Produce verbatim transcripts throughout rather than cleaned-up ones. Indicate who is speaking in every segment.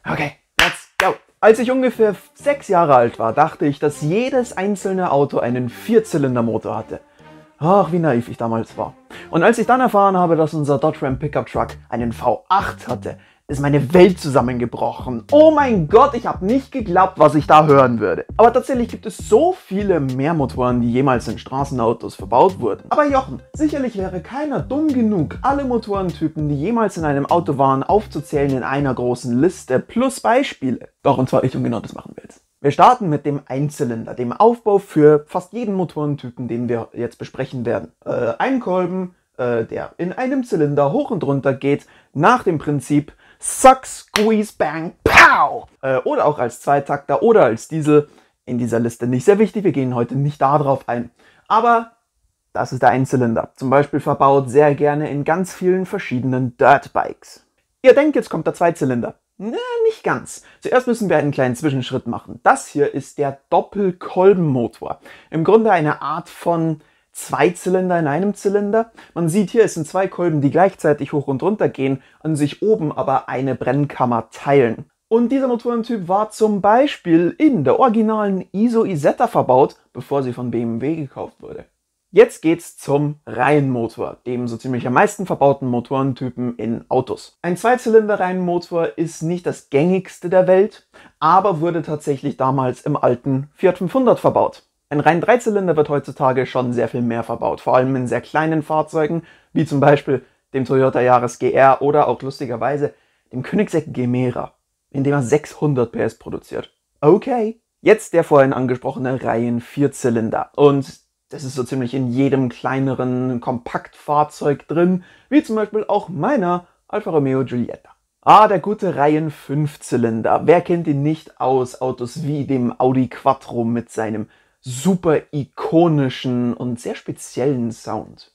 Speaker 1: Okay, let's go! Als ich ungefähr sechs Jahre alt war, dachte ich, dass jedes einzelne Auto einen Vierzylindermotor hatte. Ach, wie naiv ich damals war. Und als ich dann erfahren habe, dass unser Dodge Ram Pickup Truck einen V acht hatte, ist meine Welt zusammengebrochen. Oh mein Gott, ich habe nicht geglaubt, was ich da hören würde. Aber tatsächlich gibt es so viele mehr Motoren, die jemals in Straßenautos verbaut wurden. Aber Jochen, sicherlich wäre keiner dumm genug, alle Motorentypen, die jemals in einem Auto waren, aufzuzählen in einer großen Liste plus Beispiele. Doch, und zwar ich, und genau das machen wir jetzt. Wir starten mit dem Einzylinder, dem Aufbau für fast jeden Motorentypen, den wir jetzt besprechen werden. Äh, ein Kolben, äh, der in einem Zylinder hoch und runter geht, nach dem Prinzip Suck, Squeeze, Bang, Pow! Äh, oder auch als Zweitakter oder als Diesel. In dieser Liste nicht sehr wichtig, wir gehen heute nicht darauf ein. Aber das ist der Einzylinder. Zum Beispiel verbaut sehr gerne in ganz vielen verschiedenen Dirtbikes. Ihr denkt, jetzt kommt der Zweizylinder. Na, nicht ganz. Zuerst müssen wir einen kleinen Zwischenschritt machen. Das hier ist der Doppelkolbenmotor. Im Grunde eine Art von Zweizylinder in einem Zylinder. Man sieht hier, es sind zwei Kolben, die gleichzeitig hoch und runter gehen, an sich oben aber eine Brennkammer teilen. Und dieser Motorentyp war zum Beispiel in der originalen Iso Isetta verbaut, bevor sie von B M W gekauft wurde. Jetzt geht's zum Reihenmotor, dem so ziemlich am meisten verbauten Motorentypen in Autos. Ein Zweizylinder-Reihenmotor ist nicht das gängigste der Welt, aber wurde tatsächlich damals im alten Fiat fünfhundert verbaut. Ein Reihen-Dreizylinder wird heutzutage schon sehr viel mehr verbaut, vor allem in sehr kleinen Fahrzeugen, wie zum Beispiel dem Toyota Yaris G R oder auch lustigerweise dem Koenigsegg Gemera, in dem er sechshundert P S produziert. Okay, jetzt der vorhin angesprochene Reihen-Vierzylinder. Und das ist so ziemlich in jedem kleineren Kompaktfahrzeug drin, wie zum Beispiel auch meiner Alfa Romeo Giulietta. Ah, der gute Reihen-Fünfzylinder. Wer kennt ihn nicht aus Autos wie dem Audi Quattro mit seinem super ikonischen und sehr speziellen Sound.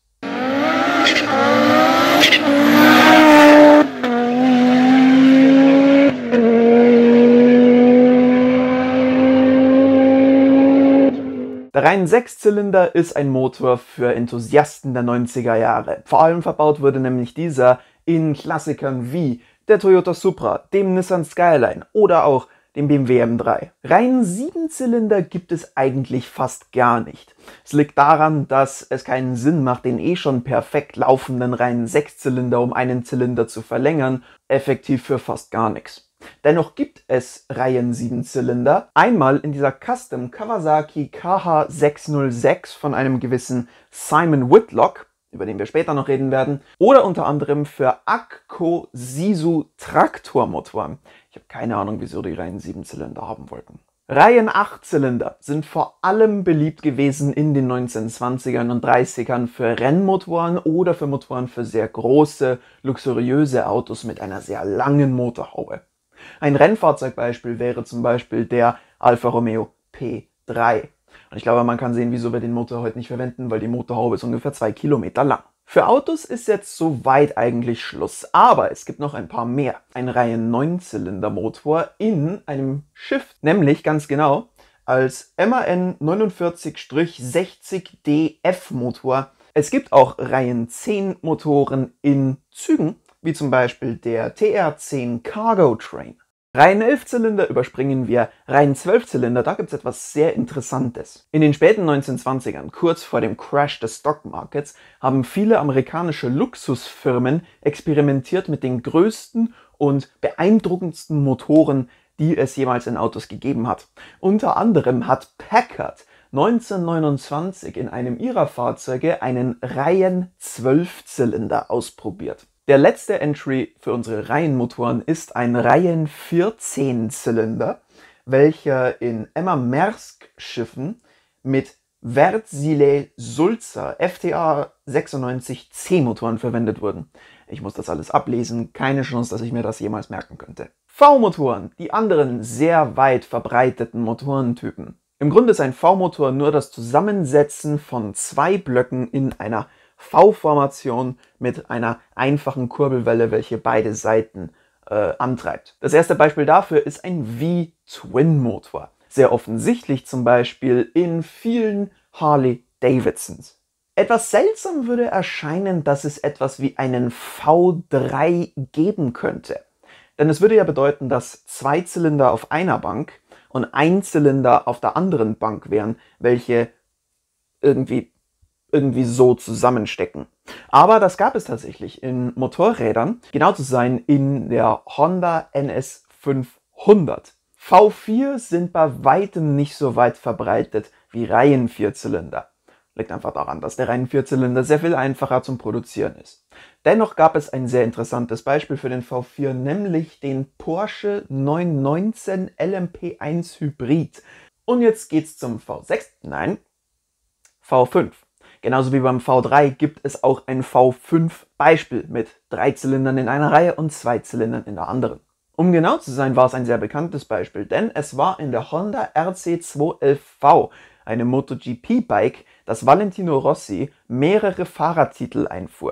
Speaker 1: Der Reihen-Sechszylinder ist ein Motor für Enthusiasten der neunziger Jahre. Vor allem verbaut wurde nämlich dieser in Klassikern wie der Toyota Supra, dem Nissan Skyline oder auch dem B M W M drei. Reihen-Siebenzylinder gibt es eigentlich fast gar nicht. Es liegt daran, dass es keinen Sinn macht, den eh schon perfekt laufenden Reihen-Sechszylinder um einen Zylinder zu verlängern, effektiv für fast gar nichts. Dennoch gibt es Reihen-Siebenzylinder, einmal in dieser Custom Kawasaki K H sechshundertsechs von einem gewissen Simon Whitlock, über den wir später noch reden werden, oder unter anderem für Akko Sisu Traktormotoren. Ich habe keine Ahnung, wieso die Reihen-Siebenzylinder haben wollten. Reihen-Achtzylinder sind vor allem beliebt gewesen in den neunzehnhundertzwanzigern und dreißigern für Rennmotoren oder für Motoren für sehr große, luxuriöse Autos mit einer sehr langen Motorhaube. Ein Rennfahrzeugbeispiel wäre zum Beispiel der Alfa Romeo P drei. Und ich glaube, man kann sehen, wieso wir den Motor heute nicht verwenden, weil die Motorhaube ist ungefähr zwei Kilometer lang. Für Autos ist jetzt soweit eigentlich Schluss, aber es gibt noch ein paar mehr. Ein Reihen-Neunzylinder-Motor in einem Schiff, nämlich ganz genau als M A N neunundvierzig sechzig D F-Motor. Es gibt auch Reihen-Zehn-Motoren in Zügen, wie zum Beispiel der T R zehn Cargo Train. Reihen-Elfzylinder überspringen wir, Reihen-Zwölfzylinder, da gibt es etwas sehr Interessantes. In den späten neunzehnhundertzwanzigern, kurz vor dem Crash des Stock Markets, haben viele amerikanische Luxusfirmen experimentiert mit den größten und beeindruckendsten Motoren, die es jemals in Autos gegeben hat. Unter anderem hat Packard neunzehnhundertneunundzwanzig in einem ihrer Fahrzeuge einen Reihen-Zwölfzylinder ausprobiert. Der letzte Entry für unsere Reihenmotoren ist ein Reihen-Vierzehnzylinder, welcher in Emma Maersk Schiffen mit Wärtsilä Sulzer F T A sechsundneunzig C Motoren verwendet wurden. Ich muss das alles ablesen, keine Chance, dass ich mir das jemals merken könnte. V-Motoren, die anderen sehr weit verbreiteten Motorentypen. Im Grunde ist ein V-Motor nur das Zusammensetzen von zwei Blöcken in einer V-Formation mit einer einfachen Kurbelwelle, welche beide Seiten äh, antreibt. Das erste Beispiel dafür ist ein V-Twin-Motor. Sehr offensichtlich zum Beispiel in vielen Harley-Davidsons. Etwas seltsam würde erscheinen, dass es etwas wie einen V drei geben könnte. Denn es würde ja bedeuten, dass zwei Zylinder auf einer Bank und ein Zylinder auf der anderen Bank wären, welche irgendwie, irgendwie so zusammenstecken. Aber das gab es tatsächlich in Motorrädern, genau zu sein in der Honda N S fünfhundert. V vier sind bei weitem nicht so weit verbreitet wie Reihenvierzylinder. Liegt einfach daran, dass der Reihenvierzylinder sehr viel einfacher zum Produzieren ist. Dennoch gab es ein sehr interessantes Beispiel für den V vier, nämlich den Porsche neun neunzehn L M P eins Hybrid. Und jetzt geht's zum V sechs, nein, V fünf. Genauso wie beim V drei gibt es auch ein V fünf Beispiel mit drei Zylindern in einer Reihe und zwei Zylindern in der anderen. Um genau zu sein, war es ein sehr bekanntes Beispiel, denn es war in der Honda R C zweihundertelf V, einem MotoGP-Bike, das Valentino Rossi mehrere Fahrertitel einfuhr.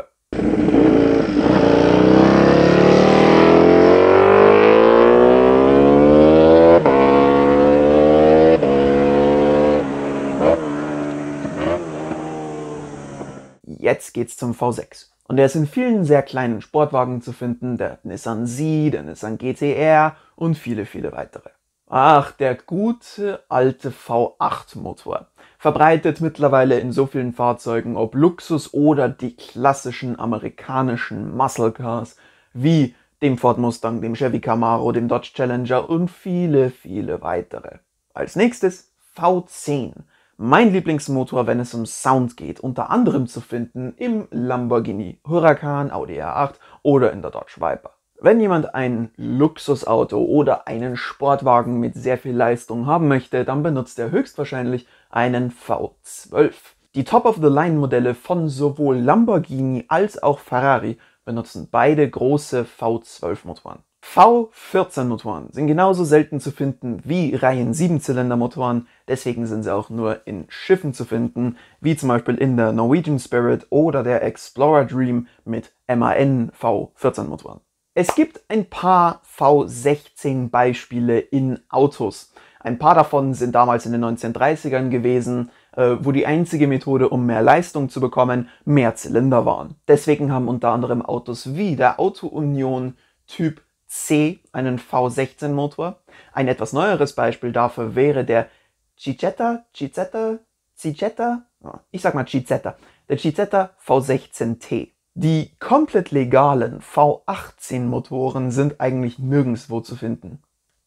Speaker 1: Jetzt geht's zum V sechs. Und der ist in vielen sehr kleinen Sportwagen zu finden, der Nissan Z, der Nissan G T R und viele, viele weitere. Ach, der gute alte V acht Motor. Verbreitet mittlerweile in so vielen Fahrzeugen, ob Luxus oder die klassischen amerikanischen Muscle Cars, wie dem Ford Mustang, dem Chevy Camaro, dem Dodge Challenger und viele, viele weitere. Als nächstes V zehn. Mein Lieblingsmotor, wenn es um Sound geht, unter anderem zu finden im Lamborghini Huracan, Audi R acht oder in der Dodge Viper. Wenn jemand ein Luxusauto oder einen Sportwagen mit sehr viel Leistung haben möchte, dann benutzt er höchstwahrscheinlich einen V zwölf. Die Top-of-the-Line-Modelle von sowohl Lamborghini als auch Ferrari benutzen beide große V zwölf Motoren. V vierzehn Motoren sind genauso selten zu finden wie Reihen sieben Zylinder Motoren, deswegen sind sie auch nur in Schiffen zu finden, wie zum Beispiel in der Norwegian Spirit oder der Explorer Dream mit M A N V vierzehn Motoren. Es gibt ein paar V sechzehn Beispiele in Autos. Ein paar davon sind damals in den neunzehnhundertdreißigern gewesen, äh, wo die einzige Methode, um mehr Leistung zu bekommen, mehr Zylinder waren. Deswegen haben unter anderem Autos wie der Auto Union Typ C einen V sechzehn Motor. Ein etwas neueres Beispiel dafür wäre der Cicetta, Cicetta, Cicetta, ich sag mal Cicetta, der Cicetta V sechzehn T. Die komplett legalen V achtzehn Motoren sind eigentlich nirgendwo zu finden.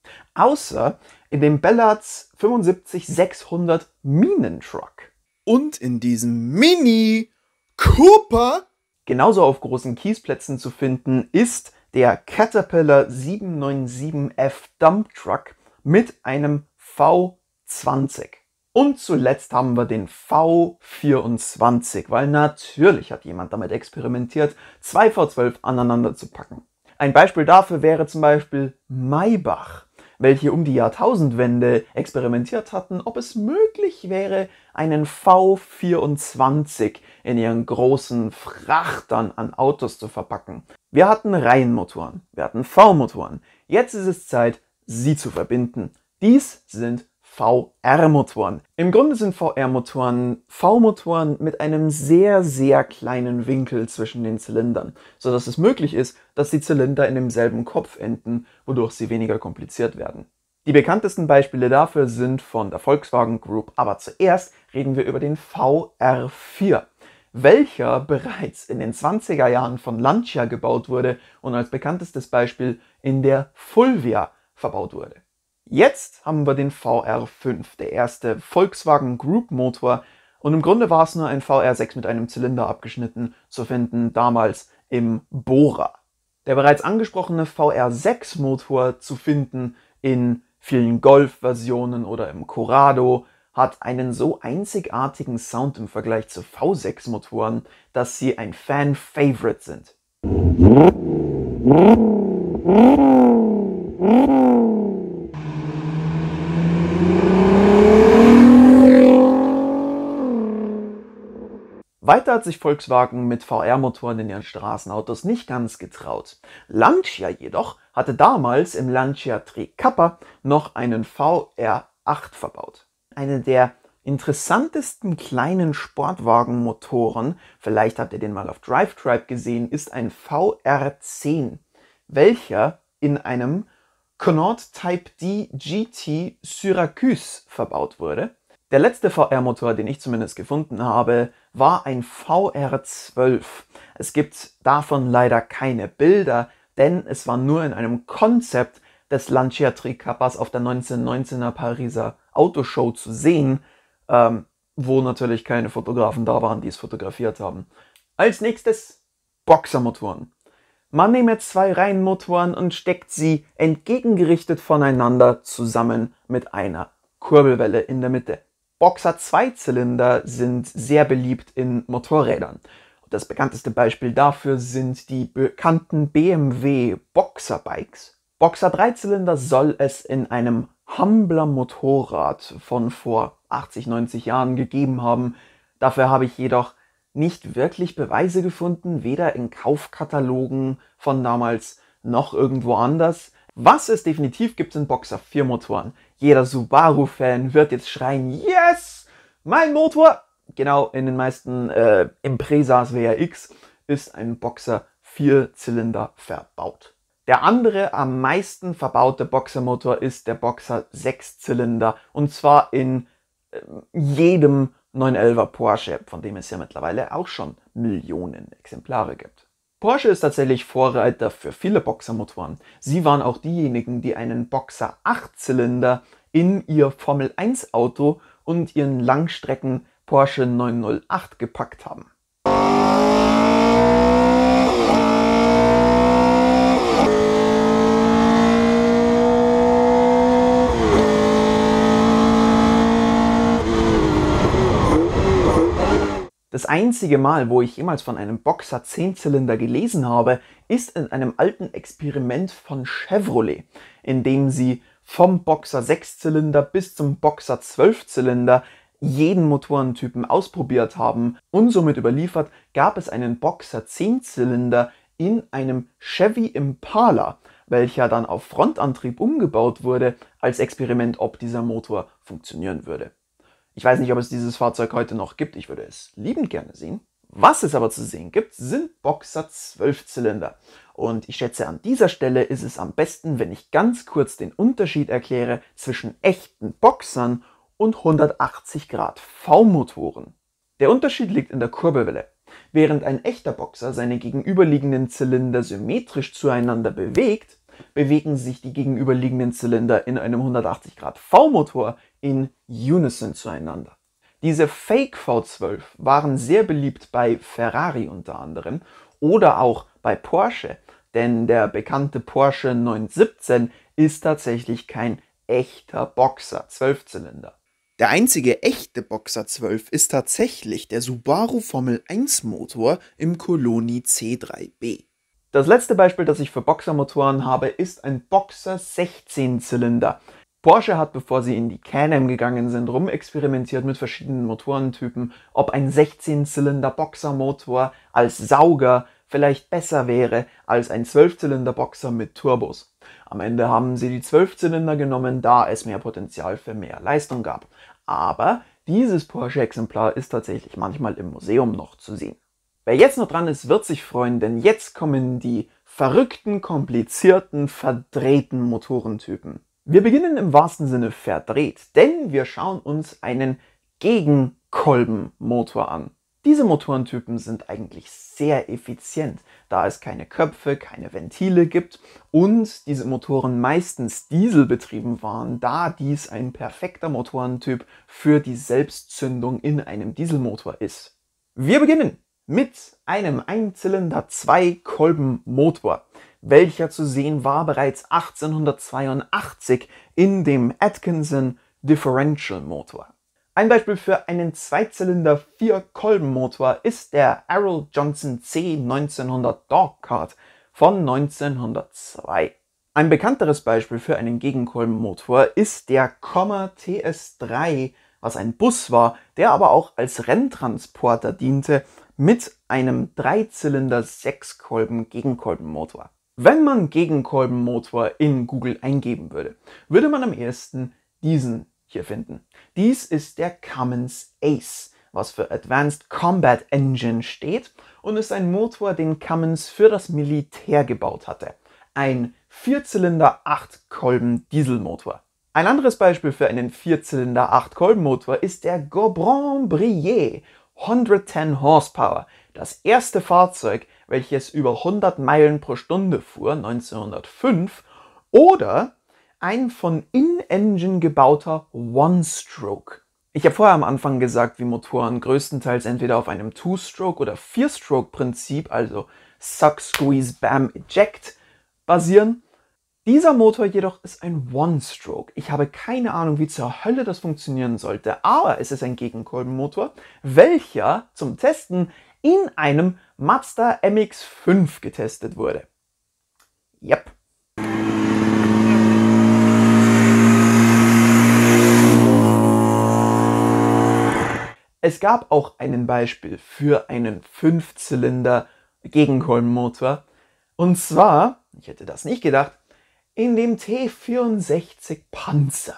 Speaker 1: Außer in dem Bellards fünfundsiebzig sechshundert Minentruck. Und in diesem Mini Cooper. Genauso auf großen Kiesplätzen zu finden ist der Caterpillar sieben neun sieben F Dump Truck mit einem V zwanzig. Und zuletzt haben wir den V vierundzwanzig, weil natürlich hat jemand damit experimentiert, zwei V zwölf aneinander zu packen. Ein Beispiel dafür wäre zum Beispiel Maybach, welche um die Jahrtausendwende experimentiert hatten, ob es möglich wäre, einen V vierundzwanzig in ihren großen Frachtern an Autos zu verpacken. Wir hatten Reihenmotoren, wir hatten V-Motoren. Jetzt ist es Zeit, sie zu verbinden. Dies sind V R-Motoren. Im Grunde sind V R-Motoren V-Motoren mit einem sehr, sehr kleinen Winkel zwischen den Zylindern, sodass es möglich ist, dass die Zylinder in demselben Kopf enden, wodurch sie weniger kompliziert werden. Die bekanntesten Beispiele dafür sind von der Volkswagen Group, aber zuerst reden wir über den V R vier, welcher bereits in den zwanziger Jahren von Lancia gebaut wurde und als bekanntestes Beispiel in der Fulvia verbaut wurde. Jetzt haben wir den V R fünf, der erste Volkswagen Group Motor, und im Grunde war es nur ein V R sechs mit einem Zylinder abgeschnitten, zu finden damals im Bora. Der bereits angesprochene V R sechs Motor, zu finden in vielen Golf-Versionen oder im Corrado, hat einen so einzigartigen Sound im Vergleich zu V sechs Motoren, dass sie ein Fan-Favorite sind. Weiter hat sich Volkswagen mit V R-Motoren in ihren Straßenautos nicht ganz getraut. Lancia jedoch hatte damals im Lancia Trikappa noch einen V R acht verbaut. Eine der interessantesten kleinen Sportwagenmotoren, vielleicht habt ihr den mal auf Drive Tribe gesehen, ist ein V R zehn, welcher in einem Connaught Type D G T Syracuse verbaut wurde. Der letzte V R-Motor, den ich zumindest gefunden habe, war ein V R zwölf. Es gibt davon leider keine Bilder, denn es war nur in einem Konzept des Lancia Trikappas auf der neunzehnhundertneunzehner Pariser Autoshow zu sehen, ähm, wo natürlich keine Fotografen da waren, die es fotografiert haben. Als nächstes Boxermotoren. Man nehme zwei Reihenmotoren und steckt sie entgegengerichtet voneinander zusammen mit einer Kurbelwelle in der Mitte. Boxer-Zweizylinder sind sehr beliebt in Motorrädern. Das bekannteste Beispiel dafür sind die bekannten B M W Boxer-Bikes. Boxer-Dreizylinder soll es in einem Humbler Motorrad von vor achtzig, neunzig Jahren gegeben haben. Dafür habe ich jedoch nicht wirklich Beweise gefunden, weder in Kaufkatalogen von damals noch irgendwo anders. Was es definitiv gibt, sind Boxer vier Motoren. Jeder Subaru-Fan wird jetzt schreien, yes, mein Motor! Genau, in den meisten äh, Impresas W R X ist ein Boxer vier Zylinder verbaut. Der andere am meisten verbaute Boxermotor ist der Boxer sechs Zylinder und zwar in äh, jedem neun elfer Porsche, von dem es ja mittlerweile auch schon Millionen Exemplare gibt. Porsche ist tatsächlich Vorreiter für viele Boxermotoren. Sie waren auch diejenigen, die einen Boxer acht Zylinder in ihr Formel eins Auto und ihren Langstrecken Porsche neunhundertacht gepackt haben. Das einzige Mal, wo ich jemals von einem Boxer zehn Zylinder gelesen habe, ist in einem alten Experiment von Chevrolet, in dem sie vom Boxer sechs Zylinder bis zum Boxer zwölf Zylinder jeden Motorentypen ausprobiert haben und somit überliefert gab es einen Boxer zehn Zylinder in einem Chevy Impala, welcher dann auf Frontantrieb umgebaut wurde, als Experiment, ob dieser Motor funktionieren würde. Ich weiß nicht, ob es dieses Fahrzeug heute noch gibt, ich würde es liebend gerne sehen. Was es aber zu sehen gibt, sind Boxer zwölf Zylinder. Und ich schätze, an dieser Stelle ist es am besten, wenn ich ganz kurz den Unterschied erkläre zwischen echten Boxern und hundertachtzig Grad V-Motoren. Der Unterschied liegt in der Kurbelwelle. Während ein echter Boxer seine gegenüberliegenden Zylinder symmetrisch zueinander bewegt, bewegen sich die gegenüberliegenden Zylinder in einem hundertachtzig Grad V-Motor in Unison zueinander. Diese Fake V zwölf waren sehr beliebt bei Ferrari unter anderem oder auch bei Porsche, denn der bekannte Porsche neun siebzehn ist tatsächlich kein echter Boxer zwölf Zylinder. Der einzige echte Boxer zwölf ist tatsächlich der Subaru Formel eins Motor im Coloni C drei B. Das letzte Beispiel, das ich für Boxermotoren habe, ist ein Boxer sechzehn Zylinder. Porsche hat, bevor sie in die Can-Am gegangen sind, rumexperimentiert mit verschiedenen Motorentypen, ob ein sechzehn Zylinder Boxermotor als Sauger vielleicht besser wäre als ein zwölf Zylinder Boxer mit Turbos. Am Ende haben sie die zwölf Zylinder genommen, da es mehr Potenzial für mehr Leistung gab. Aber dieses Porsche-Exemplar ist tatsächlich manchmal im Museum noch zu sehen. Wer jetzt noch dran ist, wird sich freuen, denn jetzt kommen die verrückten, komplizierten, verdrehten Motorentypen. Wir beginnen im wahrsten Sinne verdreht, denn wir schauen uns einen Gegenkolbenmotor an. Diese Motorentypen sind eigentlich sehr effizient, da es keine Köpfe, keine Ventile gibt und diese Motoren meistens dieselbetrieben waren, da dies ein perfekter Motorentyp für die Selbstzündung in einem Dieselmotor ist. Wir beginnen mit einem Einzylinder-Zwei-Kolben-Motor, welcher zu sehen war bereits achtzehnhundertzweiundachtzig in dem Atkinson Differential Motor. Ein Beispiel für einen Zweizylinder-Vier-Kolben-Motor ist der Arrow Johnson C neunzehnhundert Dogcart von neunzehnhundertzwei. Ein bekannteres Beispiel für einen Gegenkolbenmotor ist der Commer T S drei, was ein Bus war, der aber auch als Renntransporter diente, mit einem Dreizylinder-Sechskolben-Gegenkolbenmotor. Wenn man Gegenkolbenmotor in Google eingeben würde, würde man am ehesten diesen hier finden. Dies ist der Cummins Ace, was für Advanced Combat Engine steht und ist ein Motor, den Cummins für das Militär gebaut hatte. Ein Vierzylinder acht Kolben Dieselmotor. Ein anderes Beispiel für einen Vierzylinder acht Kolben Motor ist der Gobran-Brillet hundertzehn Horsepower, das erste Fahrzeug, welches über hundert Meilen pro Stunde fuhr, neunzehnhundertfünf, oder ein von In-Engine gebauter One-Stroke. Ich habe vorher am Anfang gesagt, wie Motoren größtenteils entweder auf einem Two-Stroke- oder Vier-Stroke-Prinzip, also Suck, Squeeze, Bam, Eject, basieren. Dieser Motor jedoch ist ein One-Stroke. Ich habe keine Ahnung, wie zur Hölle das funktionieren sollte, aber es ist ein Gegenkolbenmotor, welcher zum Testen in einem Mazda M X fünf getestet wurde. Yep. Es gab auch ein Beispiel für einen Fünfzylinder Gegenkolbenmotor. Und zwar, ich hätte das nicht gedacht, in dem T vierundsechzig Panzer.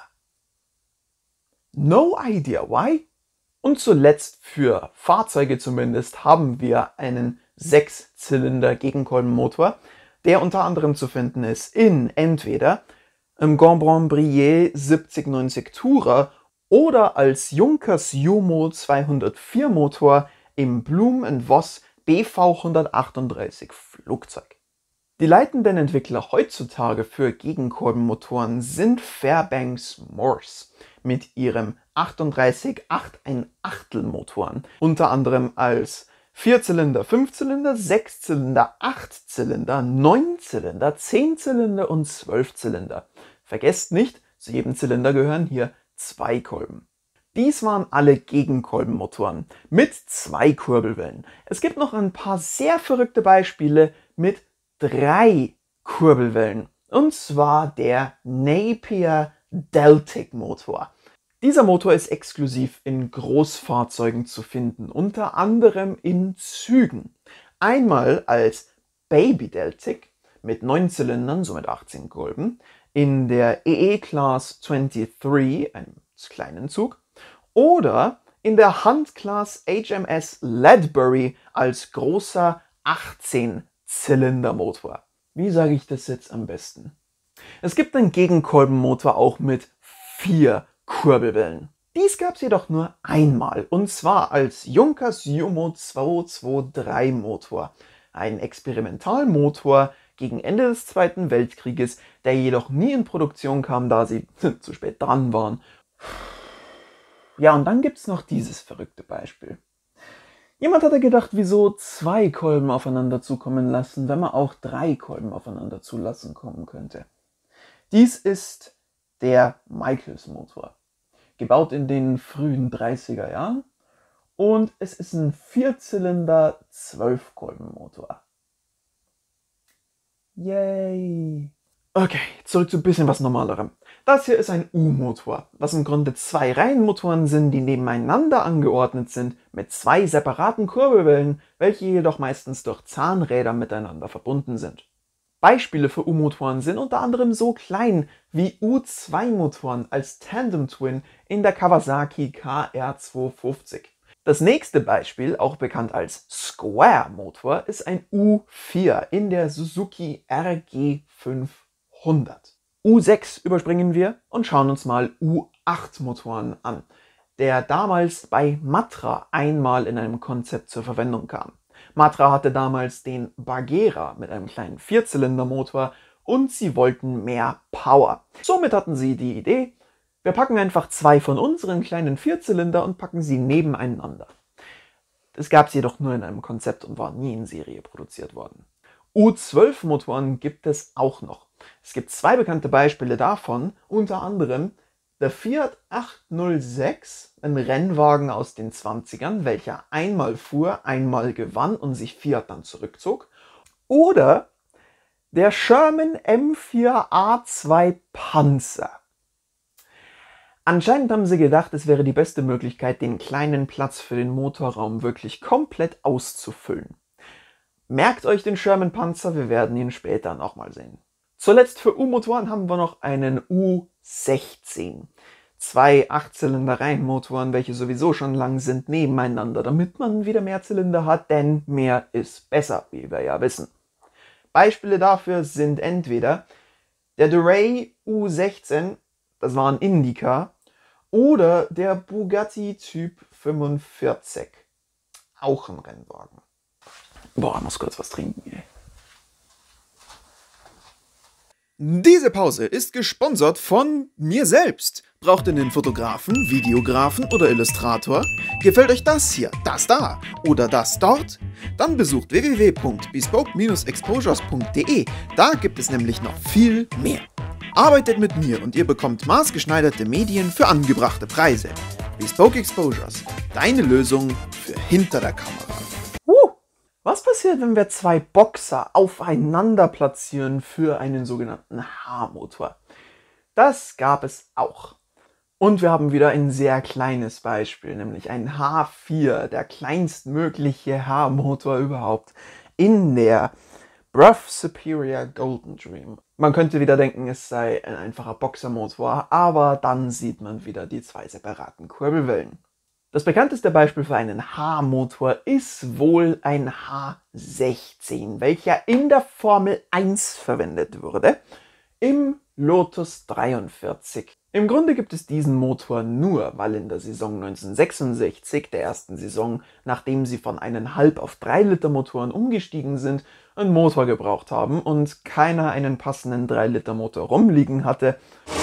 Speaker 1: No idea why. Und zuletzt für Fahrzeuge zumindest haben wir einen Sechszylinder Gegenkolbenmotor, der unter anderem zu finden ist in entweder im Gobran-Brillet siebzig neunzig Tourer oder als Junkers Jumo zweihundertvier Motor im Blohm and Voss B V hundertachtunddreißig Flugzeug. Die leitenden Entwickler heutzutage für Gegenkolbenmotoren sind Fairbanks Morse mit ihrem achtunddreißig acht Achtel Motoren, unter anderem als Vierzylinder, Fünfzylinder, Sechszylinder, Achtzylinder, Neunzylinder, Zehnzylinder und Zwölfzylinder. Vergesst nicht, zu jedem Zylinder gehören hier zwei Kolben. Dies waren alle Gegenkolbenmotoren mit zwei Kurbelwellen. Es gibt noch ein paar sehr verrückte Beispiele mit drei Kurbelwellen, und zwar der Napier Deltic Motor. Dieser Motor ist exklusiv in Großfahrzeugen zu finden, unter anderem in Zügen. Einmal als Baby Deltic mit neun Zylindern, somit achtzehn Kolben, in der E E-Class dreiundzwanzig, einem kleinen Zug, oder in der Hunt-Class H M S Ledbury als großer achtzehn Zylindermotor. Wie sage ich das jetzt am besten? Es gibt einen Gegenkolbenmotor auch mit vier Kurbelwellen. Dies gab es jedoch nur einmal, und zwar als Junkers Jumo zweihundertdreiundzwanzig Motor. Ein Experimentalmotor gegen Ende des Zweiten Weltkrieges, der jedoch nie in Produktion kam, da sie zu spät dran waren. Ja, und dann gibt es noch dieses verrückte Beispiel. Jemand hatte gedacht, wieso zwei Kolben aufeinander zukommen lassen, wenn man auch drei Kolben aufeinander zulassen kommen könnte. Dies ist der Michaels Motor, gebaut in den frühen dreißiger Jahren, und es ist ein Vierzylinder zwölf Kolben Motor. Yay! Okay, zurück zu ein bisschen was Normalerem. Das hier ist ein U-Motor, was im Grunde zwei Reihenmotoren sind, die nebeneinander angeordnet sind, mit zwei separaten Kurbelwellen, welche jedoch meistens durch Zahnräder miteinander verbunden sind. Beispiele für U-Motoren sind unter anderem so klein wie U zwei Motoren als Tandem Twin in der Kawasaki K R zweihundertfünfzig. Das nächste Beispiel, auch bekannt als Square Motor, ist ein U vier in der Suzuki R G fünfhundert. U sechs überspringen wir und schauen uns mal U acht Motoren an, der damals bei Matra einmal in einem Konzept zur Verwendung kam. Matra hatte damals den Bagheera mit einem kleinen Vierzylindermotor und sie wollten mehr Power. Somit hatten sie die Idee, wir packen einfach zwei von unseren kleinen Vierzylinder und packen sie nebeneinander. Das gab es jedoch nur in einem Konzept und war nie in Serie produziert worden. U zwölf Motoren gibt es auch noch. Es gibt zwei bekannte Beispiele davon, unter anderem der Fiat achthundertsechs, ein Rennwagen aus den zwanzigern, welcher einmal fuhr, einmal gewann und sich Fiat dann zurückzog. Oder der Sherman M vier A zwei Panzer. Anscheinend haben sie gedacht, es wäre die beste Möglichkeit, den kleinen Platz für den Motorraum wirklich komplett auszufüllen. Merkt euch den Sherman Panzer, wir werden ihn später nochmal sehen. Zuletzt für U-Motoren haben wir noch einen U sechzehn. Zwei Achtzylinder-Reihenmotoren, welche sowieso schon lang sind, nebeneinander, damit man wieder mehr Zylinder hat, denn mehr ist besser, wie wir ja wissen. Beispiele dafür sind entweder Der Duray U sechzehn, das war ein Indica, oder der Bugatti Typ fünfundvierzig, auch ein Rennwagen. Boah, ich muss kurz was trinken, ey. Diese Pause ist gesponsert von mir selbst. Braucht ihr einen Fotografen, Videografen oder Illustrator? Gefällt euch das hier, das da oder das dort? Dann besucht w w w punkt bespoke Bindestrich exposures punkt de. Da gibt es nämlich noch viel mehr. Arbeitet mit mir und ihr bekommt maßgeschneiderte Medien für angebrachte Preise. Bespoke Exposures, deine Lösung für hinter der Kamera. Uh, was passiert, wenn wir zwei Boxer aufeinander platzieren für einen sogenannten Haarmotor? Das gab es auch. Und wir haben wieder ein sehr kleines Beispiel, nämlich ein H vier, der kleinstmögliche Haarmotor überhaupt, in der Bruff Superior Golden Dream. Man könnte wieder denken, es sei ein einfacher Boxermotor, aber dann sieht man wieder die zwei separaten Kurbelwellen. Das bekannteste Beispiel für einen Haarmotor ist wohl ein H sechzehn, welcher in der Formel eins verwendet wurde, im Lotus dreiundvierzig. Im Grunde gibt es diesen Motor nur, weil in der Saison neunzehnhundertsechsundsechzig, der ersten Saison, nachdem sie von einem Halb- auf drei Liter Motoren umgestiegen sind, einen Motor gebraucht haben und keiner einen passenden drei Liter Motor rumliegen hatte.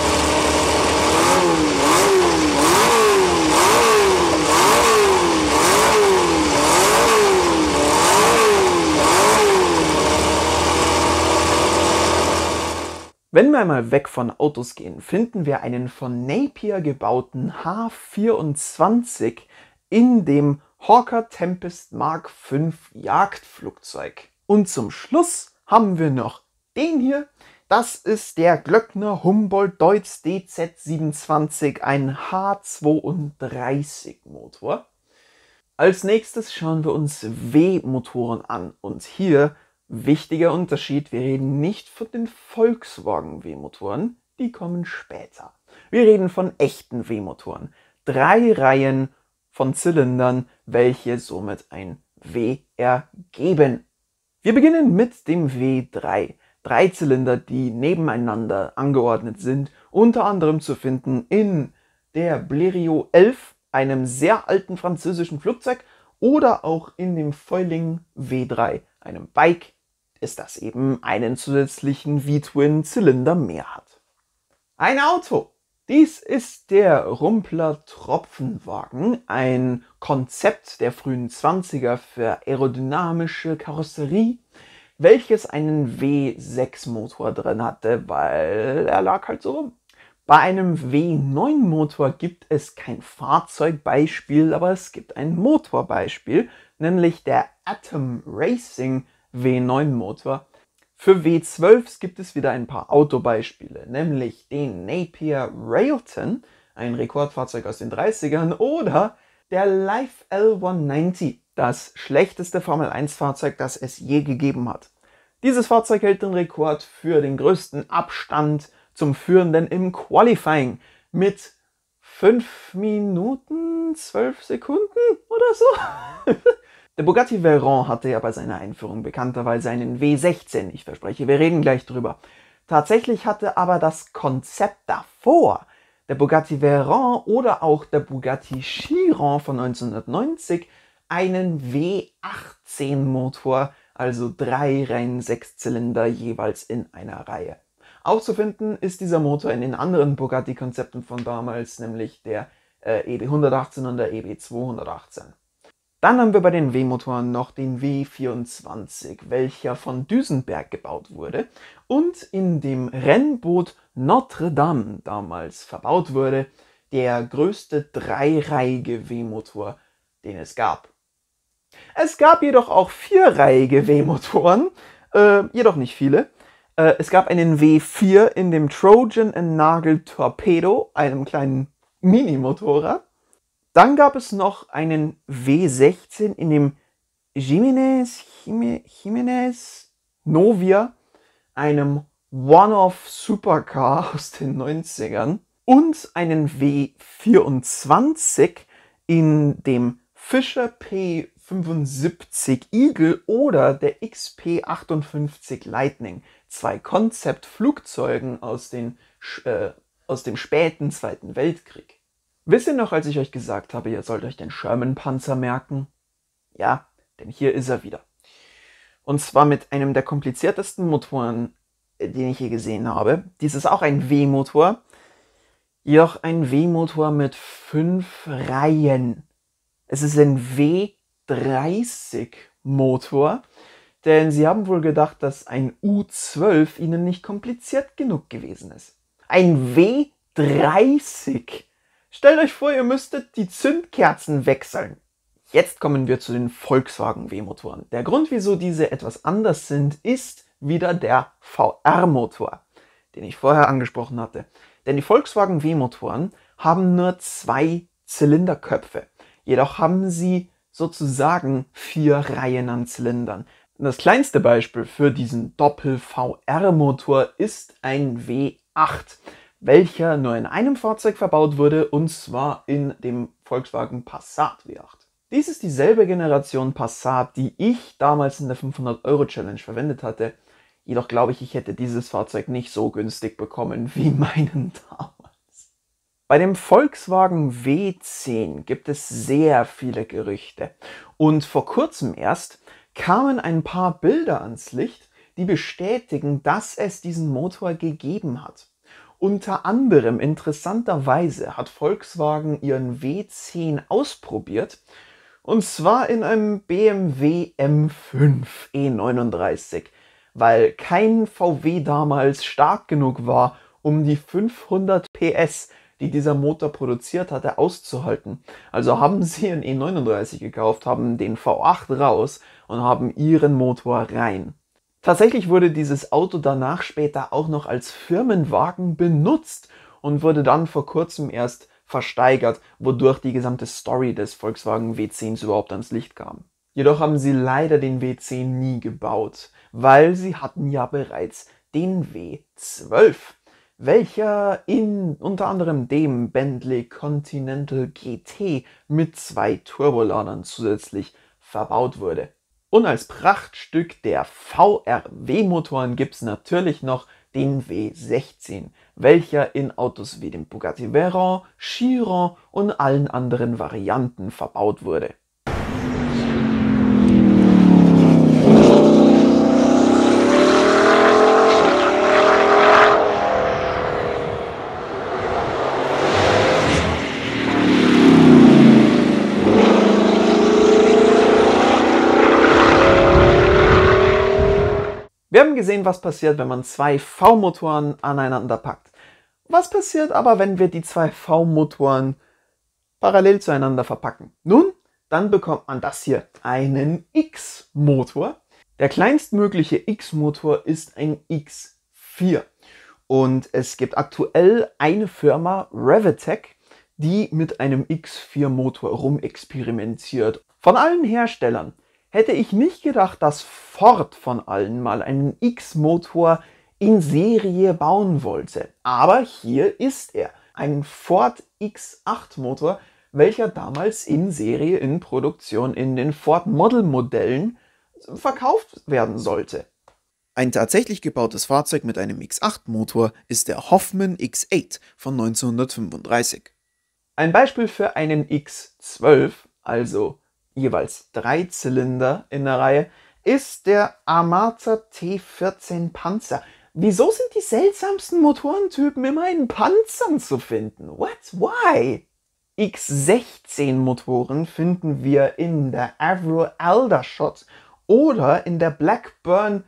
Speaker 1: Wenn wir einmal weg von Autos gehen, finden wir einen von Napier gebauten H vierundzwanzig in dem Hawker Tempest Mark fünf Jagdflugzeug. Und zum Schluss haben wir noch den hier. Das ist der Glöckner Humboldt Deutz D Z siebenundzwanzig, ein H zweiunddreißig Motor. Als nächstes schauen wir uns W-Motoren an. Und hier wichtiger Unterschied, wir reden nicht von den Volkswagen W-Motoren, die kommen später. Wir reden von echten W-Motoren. Drei Reihen von Zylindern, welche somit ein W ergeben. Wir beginnen mit dem W drei. Drei Zylinder, die nebeneinander angeordnet sind, unter anderem zu finden in der Blériot elf, einem sehr alten französischen Flugzeug, oder auch in dem Fäuling W drei, einem Bike, ist das eben einen zusätzlichen V-Twin-Zylinder mehr hat. Ein Auto! Dies ist der Rumpler Tropfenwagen, ein Konzept der frühen zwanziger für aerodynamische Karosserie, welches einen W sechs Motor drin hatte, weil er lag halt so rum. Bei einem W neun Motor gibt es kein Fahrzeugbeispiel, aber es gibt ein Motorbeispiel, nämlich der Atom Racing W neun Motor. Für W zwölf gibt es wieder ein paar Autobeispiele, nämlich den Napier Railton, ein Rekordfahrzeug aus den dreißigern, oder der Life L hundertneunzig, das schlechteste Formel eins Fahrzeug, das es je gegeben hat. Dieses Fahrzeug hält den Rekord für den größten Abstand zum Führenden im Qualifying mit fünf Minuten zwölf Sekunden oder so. Der Bugatti Veyron hatte ja bei seiner Einführung bekannterweise einen W sechzehn, ich verspreche, wir reden gleich drüber. Tatsächlich hatte aber das Konzept davor, der Bugatti Veyron oder auch der Bugatti Chiron von neunzehnhundertneunzig, einen W achtzehn Motor, also drei Reihen Sechszylinder jeweils in einer Reihe. Auch zu finden ist dieser Motor in den anderen Bugatti-Konzepten von damals, nämlich der äh, E B hundertachtzehn und der E B zweihundertachtzehn. Dann haben wir bei den W-Motoren noch den W vierundzwanzig, welcher von Duesenberg gebaut wurde und in dem Rennboot Notre Dame damals verbaut wurde, der größte dreireihige W-Motor, den es gab. Es gab jedoch auch vierreihige W-Motoren, äh, jedoch nicht viele. Äh, es gab einen W vier in dem Trojan and Nagel Torpedo, einem kleinen Mini-Motorrad. Dann gab es noch einen W sechzehn in dem Jimenez, Jimenez Novia, einem One-Off Supercar aus den neunzigern, und einen W vierundzwanzig in dem Fischer P fünfundsiebzig Eagle oder der X P achtundfünfzig Lightning, zwei Konzeptflugzeugen aus, den, äh, aus dem späten Zweiten Weltkrieg. Wisst ihr noch, als ich euch gesagt habe, ihr sollt euch den Sherman-Panzer merken? Ja, denn hier ist er wieder. Und zwar mit einem der kompliziertesten Motoren, den ich je gesehen habe. Dies ist auch ein W-Motor, jedoch ein W-Motor mit fünf Reihen. Es ist ein W dreißig Motor, denn sie haben wohl gedacht, dass ein U zwölf ihnen nicht kompliziert genug gewesen ist. Ein W dreißig. Stellt euch vor, ihr müsstet die Zündkerzen wechseln. Jetzt kommen wir zu den Volkswagen W-Motoren. Der Grund, wieso diese etwas anders sind, ist wieder der V R-Motor, den ich vorher angesprochen hatte. Denn die Volkswagen W-Motoren haben nur zwei Zylinderköpfe. Jedoch haben sie sozusagen vier Reihen an Zylindern. Das kleinste Beispiel für diesen Doppel-V R-Motor ist ein W acht, welcher nur in einem Fahrzeug verbaut wurde, und zwar in dem Volkswagen Passat W acht. Dies ist dieselbe Generation Passat, die ich damals in der fünfhundert Euro Challenge verwendet hatte. Jedoch glaube ich, ich hätte dieses Fahrzeug nicht so günstig bekommen wie meinen damals. Bei dem Volkswagen W zehn gibt es sehr viele Gerüchte. Und vor kurzem erst kamen ein paar Bilder ans Licht, die bestätigen, dass es diesen Motor gegeben hat. Unter anderem, interessanterweise, hat Volkswagen ihren W zehn ausprobiert. Und zwar in einem B M W M fünf E neununddreißig, weil kein V W damals stark genug war, um die fünfhundert P S, die dieser Motor produziert hatte, auszuhalten. Also haben sie einen E neununddreißig gekauft, haben den V acht raus und haben ihren Motor rein. Tatsächlich wurde dieses Auto danach später auch noch als Firmenwagen benutzt und wurde dann vor kurzem erst versteigert, wodurch die gesamte Story des Volkswagen W zehn überhaupt ans Licht kam. Jedoch haben sie leider den W zehn nie gebaut, weil sie hatten ja bereits den W zwölf, welcher in unter anderem dem Bentley Continental G T mit zwei Turboladern zusätzlich verbaut wurde. Und als Prachtstück der V R W-Motoren gibt es natürlich noch den W sechzehn, welcher in Autos wie dem Bugatti Veyron, Chiron und allen anderen Varianten verbaut wurde. Wir haben gesehen, was passiert, wenn man zwei V-Motoren aneinander packt. Was passiert aber, wenn wir die zwei V-Motoren parallel zueinander verpacken? Nun, dann bekommt man das hier, einen X-Motor. Der kleinstmögliche X-Motor ist ein X vier. Und es gibt aktuell eine Firma, Revitec, die mit einem X vier Motor rumexperimentiert. Von allen Herstellern hätte ich nicht gedacht, dass Ford von allen mal einen X-Motor in Serie bauen wollte. Aber hier ist er, ein Ford X acht Motor, welcher damals in Serie in Produktion in den Ford Model Modellen verkauft werden sollte. Ein tatsächlich gebautes Fahrzeug mit einem X acht Motor ist der Hoffman X acht von neunzehnhundertfünfunddreißig. Ein Beispiel für einen X zwölf, also jeweils drei Zylinder in der Reihe, ist der Armata T vierzehn Panzer. Wieso sind die seltsamsten Motorentypen immer in Panzern zu finden? What? Why? X sechzehn Motoren finden wir in der Avro Aldershot oder in der Blackburn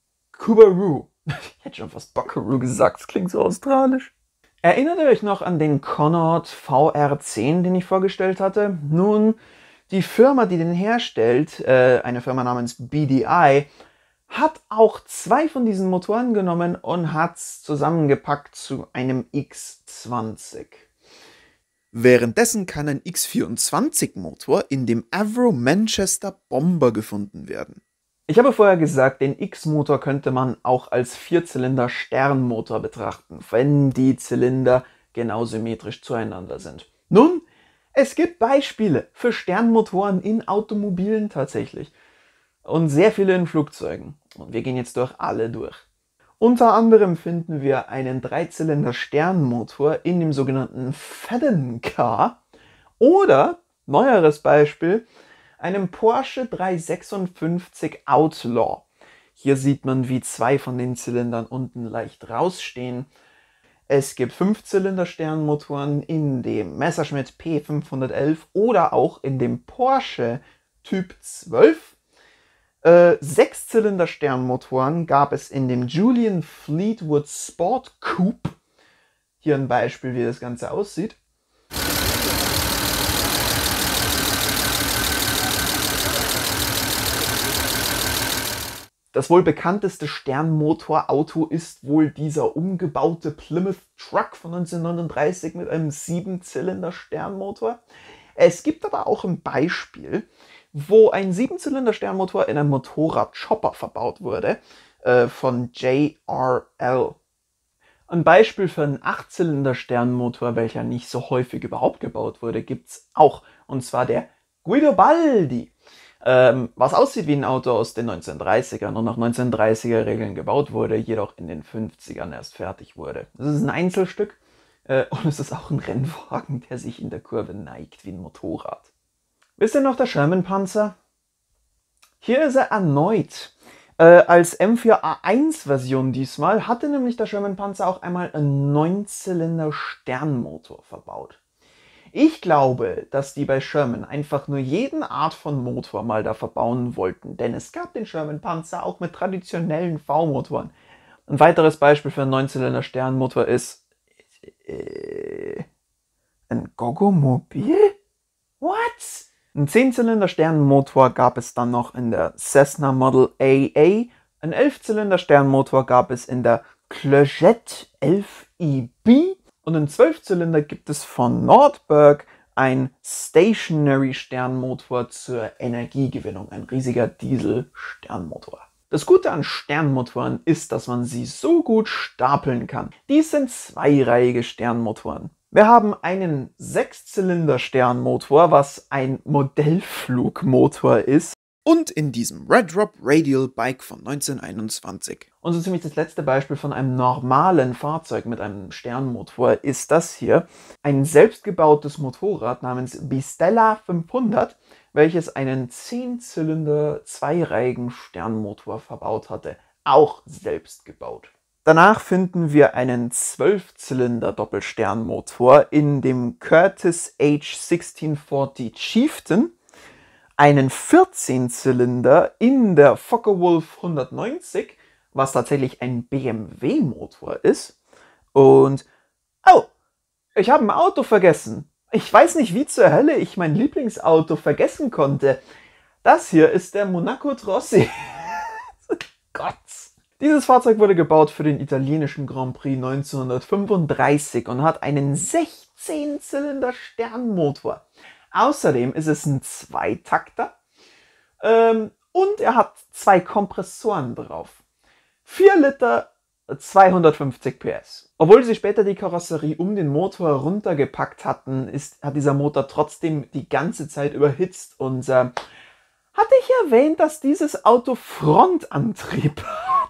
Speaker 1: Subaru. Ich hätte schon fast Buckaroo gesagt, das klingt so australisch. Erinnert ihr euch noch an den Connaught V R zehn, den ich vorgestellt hatte? Nun, die Firma, die den herstellt, äh, eine Firma namens B D I, hat auch zwei von diesen Motoren genommen und hat es zusammengepackt zu einem X zwanzig. Währenddessen kann ein X vierundzwanzig Motor in dem Avro Manchester Bomber gefunden werden. Ich habe vorher gesagt, den X-Motor könnte man auch als Vierzylinder-Sternmotor betrachten, wenn die Zylinder genau symmetrisch zueinander sind. Nun, Es gibt Beispiele für Sternmotoren in Automobilen tatsächlich und sehr viele in Flugzeugen. Und wir gehen jetzt durch alle durch. Unter anderem finden wir einen Dreizylinder-Sternmotor in dem sogenannten Fallon Car oder, neueres Beispiel, einem Porsche dreihundertsechsundfünfzig Outlaw. Hier sieht man, wie zwei von den Zylindern unten leicht rausstehen. Es gibt Fünfzylinder-Sternmotoren in dem Messerschmitt P fünfhundertelf oder auch in dem Porsche Typ zwölf. Äh, Sechszylinder-Sternmotoren gab es in dem Julian Fleetwood Sport Coupe. Hier ein Beispiel, wie das Ganze aussieht. Das wohl bekannteste Sternmotorauto ist wohl dieser umgebaute Plymouth Truck von neunzehnhundertneununddreißig mit einem Siebenzylinder-Sternmotor. Es gibt aber auch ein Beispiel, wo ein Siebenzylinder-Sternmotor in einem Motorrad-Chopper verbaut wurde, äh, von J R L. Ein Beispiel für einen Achtzylinder-Sternmotor, welcher nicht so häufig überhaupt gebaut wurde, gibt es auch, und zwar der Guidobaldi. Ähm, was aussieht wie ein Auto aus den neunzehnhundertdreißigern und nach neunzehnhundertdreißiger Regeln gebaut wurde, jedoch in den fünfzigern erst fertig wurde. Das ist ein Einzelstück äh, und es ist auch ein Rennwagen, der sich in der Kurve neigt wie ein Motorrad. Wisst ihr noch der Sherman-Panzer? Hier ist er erneut. Äh, als M vier A eins Version diesmal hatte nämlich der Sherman-Panzer auch einmal einen Neunzylinder-Sternmotor verbaut. Ich glaube, dass die bei Sherman einfach nur jede Art von Motor mal da verbauen wollten, denn es gab den Sherman-Panzer auch mit traditionellen V-Motoren. Ein weiteres Beispiel für einen Neunzylinder-Sternmotor ist äh, ein Goggomobil? What? Ein Zehnzylinder-Sternmotor gab es dann noch in der Cessna Model A A, ein Elfzylinder-Sternmotor gab es in der Clojette elf E B, und einen Zwölfzylinder gibt es von Nordberg, ein Stationary-Sternmotor zur Energiegewinnung, ein riesiger Diesel-Sternmotor. Das Gute an Sternmotoren ist, dass man sie so gut stapeln kann. Dies sind zweireihige Sternmotoren. Wir haben einen Sechszylinder-Sternmotor, was ein Modellflugmotor ist. Und in diesem Red Drop Radial Bike von neunzehnhunderteinundzwanzig. Und so ziemlich das letzte Beispiel von einem normalen Fahrzeug mit einem Sternmotor ist das hier. Ein selbstgebautes Motorrad namens Bistella fünfhundert, welches einen Zehnzylinder zweireihigen Sternmotor verbaut hatte. Auch selbst gebaut. Danach finden wir einen Zwölfzylinder Doppelsternmotor in dem Curtis H sechzehnhundertvierzig Chieftain, einen vierzehnzylinder in der Focke-Wulf hundertneunzig, was tatsächlich ein B M W-Motor ist. Und, oh, ich habe ein Auto vergessen. Ich weiß nicht, wie zur Hölle ich mein Lieblingsauto vergessen konnte. Das hier ist der Monaco Trossi. Gott. Dieses Fahrzeug wurde gebaut für den italienischen Grand Prix neunzehnhundertfünfunddreißig und hat einen sechzehnzylinder Sternmotor. Außerdem ist es ein Zweitakter ähm, und er hat zwei Kompressoren drauf. vier Liter, zweihundertfünfzig P S. Obwohl sie später die Karosserie um den Motor runtergepackt hatten, ist, hat dieser Motor trotzdem die ganze Zeit überhitzt. Und äh, hatte ich erwähnt, dass dieses Auto Frontantrieb hat?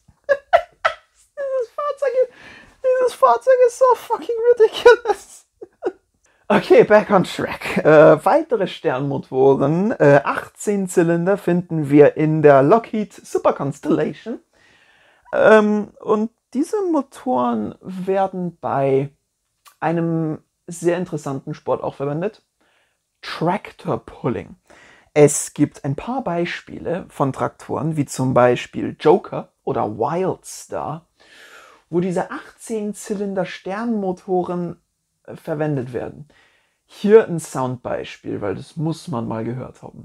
Speaker 1: dieses, Fahrzeug, dieses Fahrzeug ist so fucking ridiculous. Okay, back on track. Äh, weitere Sternmotoren, äh, achtzehn Zylinder, finden wir in der Lockheed Super Constellation. Ähm, und diese Motoren werden bei einem sehr interessanten Sport auch verwendet. Tractor Pulling. Es gibt ein paar Beispiele von Traktoren, wie zum Beispiel Joker oder Wildstar, wo diese achtzehn Zylinder Sternmotoren verwendet werden. Hier ein Soundbeispiel, weil das muss man mal gehört haben.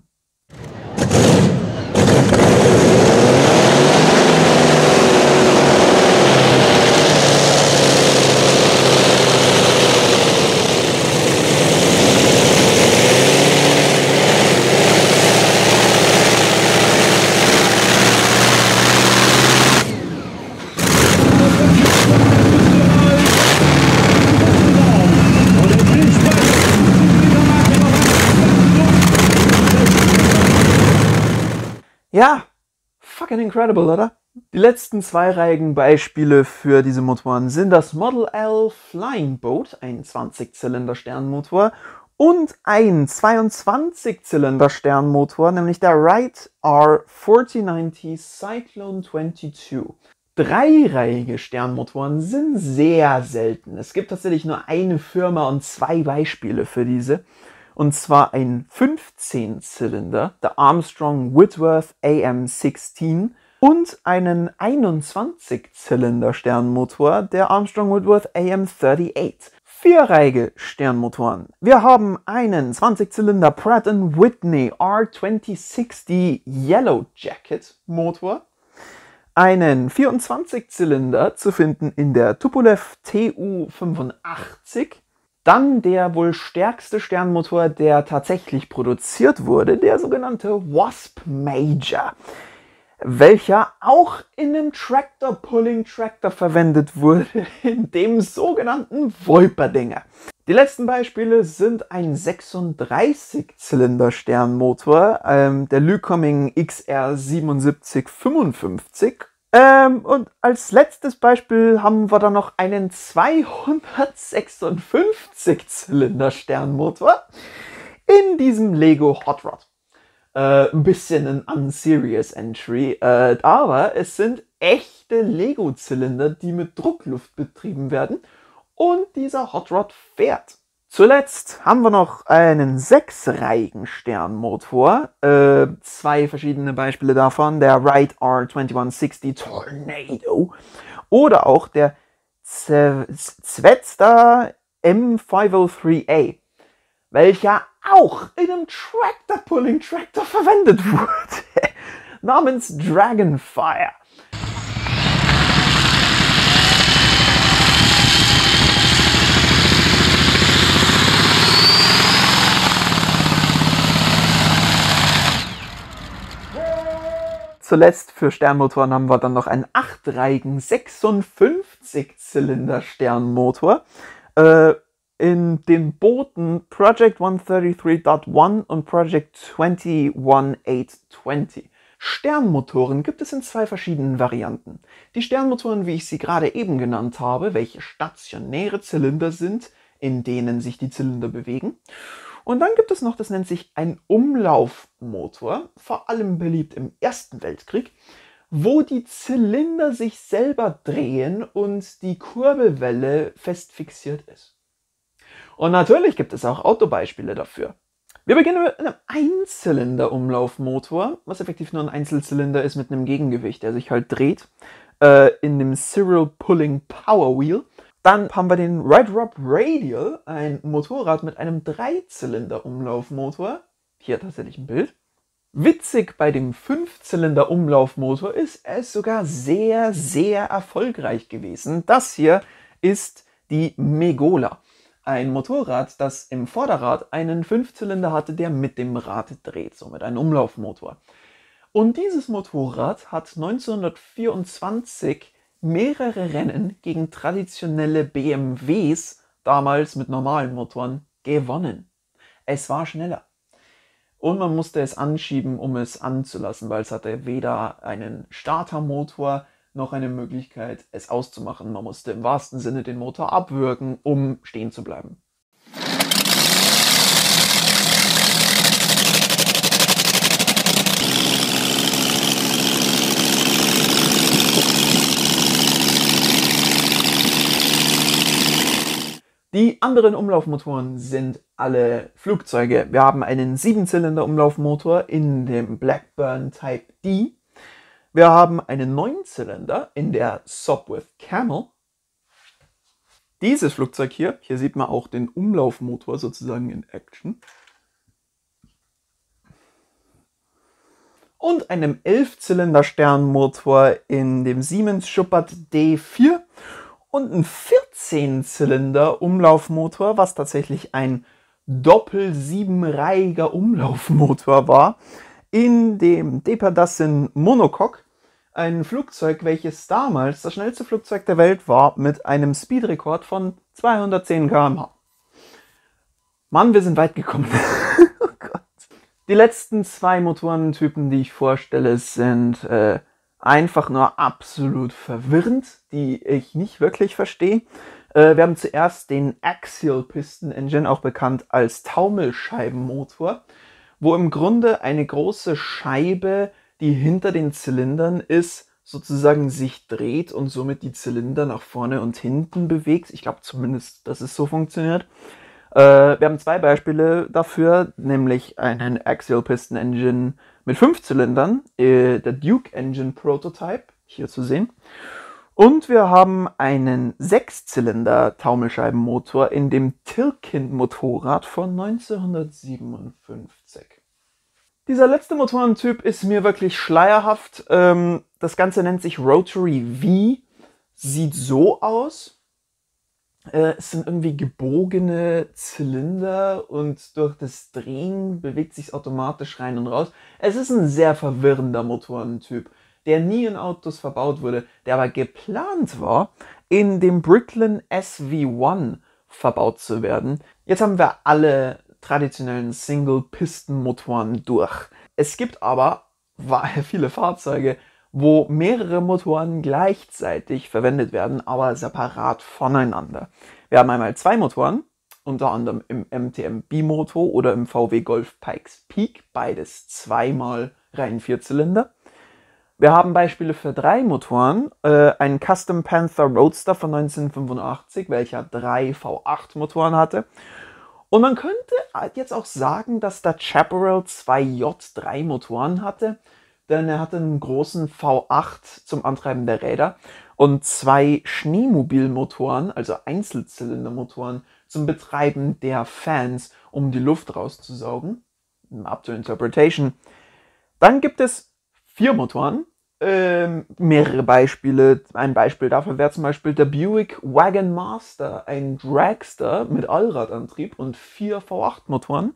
Speaker 1: Ja, fucking incredible, oder? Die letzten zweireihigen Beispiele für diese Motoren sind das Model L Flying Boat, ein zwanzig-Zylinder-Sternmotor, und ein zweiundzwanzig-Zylinder-Sternmotor, nämlich der Wright R vierzig neunzig Cyclone zweiundzwanzig. Dreireihige Sternmotoren sind sehr selten. Es gibt tatsächlich nur eine Firma und zwei Beispiele für diese. Und zwar ein fünfzehn-Zylinder, der Armstrong Whitworth A M sechzehn, und einen einundzwanzig-Zylinder-Sternmotor, der Armstrong Whitworth A M achtundachtzig. Vierreihige Sternmotoren. Wir haben einen zwanzig-Zylinder Pratt and Whitney R zwanzig sechzig Yellow Jacket Motor, einen vierundzwanzig-Zylinder zu finden in der Tupolev T U fünfundachtzig, dann der wohl stärkste Sternmotor, der tatsächlich produziert wurde, der sogenannte Wasp Major, welcher auch in einem Tractor-Pulling-Tractor verwendet wurde, in dem sogenannten Voiper-Dinger. Die letzten Beispiele sind ein sechsunddreißig-Zylinder-Sternmotor, ähm, der Lycoming X R siebenundsiebzig fünfundfünfzig. Ähm, und als letztes Beispiel haben wir dann noch einen zweihundertsechsundfünfzig-Zylinder-Sternmotor in diesem Lego Hot Rod. Äh, ein bisschen ein unserious Entry, äh, aber es sind echte Lego-Zylinder, die mit Druckluft betrieben werden, und dieser Hot Rod fährt. Zuletzt haben wir noch einen sechsreihigen Sternmotor, äh, zwei verschiedene Beispiele davon, der Wright R einundzwanzig sechzig Tornado oder auch der Zvezda M fünfhundertdrei A, welcher auch in einem Tractor-Pulling-Tractor verwendet wurde, namens Dragonfire. Zuletzt für Sternmotoren haben wir dann noch einen achtreihigen sechsundfünfzig-Zylinder-Sternmotor äh, in den Booten Project hundertdreiunddreißig Punkt eins und Project achtundzwanzig Sternmotoren gibt es in zwei verschiedenen Varianten. Die Sternmotoren, wie ich sie gerade eben genannt habe, welche stationäre Zylinder sind, in denen sich die Zylinder bewegen. Und dann gibt es noch, das nennt sich ein Umlaufmotor, vor allem beliebt im Ersten Weltkrieg, wo die Zylinder sich selber drehen und die Kurbelwelle fest fixiert ist. Und natürlich gibt es auch Autobeispiele dafür. Wir beginnen mit einem Einzylinder-Umlaufmotor, was effektiv nur ein Einzelzylinder ist mit einem Gegengewicht, der sich halt dreht, äh, in dem Serial Pulling Power Wheel. Dann haben wir den Red Rob Radial, ein Motorrad mit einem Dreizylinder-Umlaufmotor. Hier tatsächlich ein Bild. Witzig bei dem Fünfzylinder-Umlaufmotor ist es sogar sehr, sehr erfolgreich gewesen. Das hier ist die Megola. Ein Motorrad, das im Vorderrad einen Fünfzylinder hatte, der mit dem Rad dreht, somit ein Umlaufmotor. Und dieses Motorrad hat neunzehnhundertvierundzwanzig mehrere Rennen gegen traditionelle B M Ws, damals mit normalen Motoren, gewonnen. Es war schneller. Und man musste es anschieben, um es anzulassen, weil es hatte weder einen Startermotor noch eine Möglichkeit, es auszumachen. Man musste im wahrsten Sinne den Motor abwürgen, um stehen zu bleiben. Die anderen Umlaufmotoren sind alle Flugzeuge. Wir haben einen Siebenzylinder-Umlaufmotor in dem Blackburn Type D. Wir haben einen Neunzylinder in der Sopwith Camel. Dieses Flugzeug hier, hier sieht man auch den Umlaufmotor sozusagen in Action. Und einem Elfzylinder-Sternmotor in dem Siemens Schuppert D vier. Und ein vierzehn-Zylinder-Umlaufmotor, was tatsächlich ein doppel-siebenreihiger Umlaufmotor war, in dem Depardassin Monocoque, ein Flugzeug, welches damals das schnellste Flugzeug der Welt war, mit einem Speedrekord von zweihundertzehn Kilometer pro Stunde. Mann, wir sind weit gekommen. Oh Gott. Die letzten zwei Motorentypen, die ich vorstelle, sind äh, einfach nur absolut verwirrend, die ich nicht wirklich verstehe. Äh, wir haben zuerst den Axial Piston Engine, auch bekannt als Taumelscheibenmotor, wo im Grunde eine große Scheibe, die hinter den Zylindern ist, sozusagen sich dreht und somit die Zylinder nach vorne und hinten bewegt. Ich glaube zumindest, dass es so funktioniert. Äh, wir haben zwei Beispiele dafür, nämlich einen Axial Piston Engine mit fünf Zylindern, äh, der Duke Engine Prototype, hier zu sehen. Und wir haben einen Sechszylinder-Taumelscheibenmotor in dem Tilken-Motorrad von neunzehnhundertsiebenundfünfzig. Dieser letzte Motorentyp ist mir wirklich schleierhaft. Ähm, das Ganze nennt sich Rotary V, sieht so aus. Äh, es sind irgendwie gebogene Zylinder und durch das Drehen bewegt sich automatisch rein und raus. Es ist ein sehr verwirrender Motorentyp, der nie in Autos verbaut wurde, der aber geplant war, in dem Bricklin S V eins verbaut zu werden. Jetzt haben wir alle traditionellen Single-Piston-Motoren durch. Es gibt aber viele Fahrzeuge, wo mehrere Motoren gleichzeitig verwendet werden, aber separat voneinander. Wir haben einmal zwei Motoren, unter anderem im M T M Bimoto oder im V W Golf Pikes Peak, beides zweimal rein Vierzylinder. Wir haben Beispiele für drei Motoren, äh, einen Custom Panther Roadster von neunzehnhundertfünfundachtzig, welcher drei V acht Motoren hatte. Und man könnte jetzt auch sagen, dass der Chaparral zwei J drei Motoren hatte, denn er hatte einen großen V acht zum Antreiben der Räder und zwei Schneemobilmotoren, also Einzelzylindermotoren, zum Betreiben der Fans, um die Luft rauszusaugen. Up to interpretation. Dann gibt es vier Motoren, ähm, mehrere Beispiele. Ein Beispiel dafür wäre zum Beispiel der Buick Wagon Master, ein Dragster mit Allradantrieb und vier V acht Motoren.